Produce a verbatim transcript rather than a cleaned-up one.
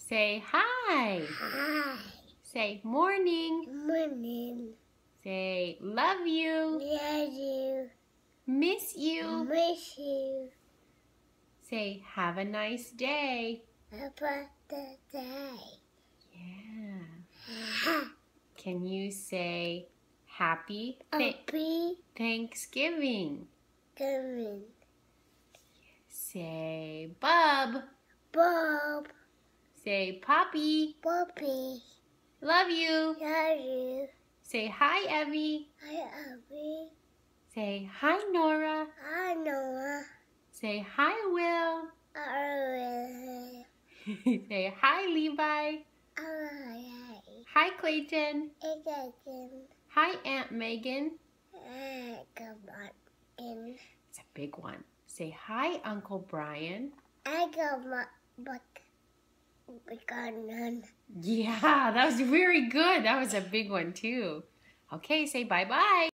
Say hi. Hi. Say morning. Morning. Say love you. Love you. Miss you. Miss you. Say have a nice day. About the day. Yeah. Can you say happy th Happy Thanksgiving? coming. Say bub. Bob. Say Poppy. Poppy. Love you. Love you. Say hi Evie. Hi, Abby. Say hi Nora. Hi, Noah. Say hi Will. Hi. Say hi Levi. Hi. Hi Clayton. Again. Hi Aunt Megan. Come on. In. It's a big one. Say hi Uncle Brian. I got my book. We got none. Yeah, that was very good. That was a big one too. Okay, say bye-bye.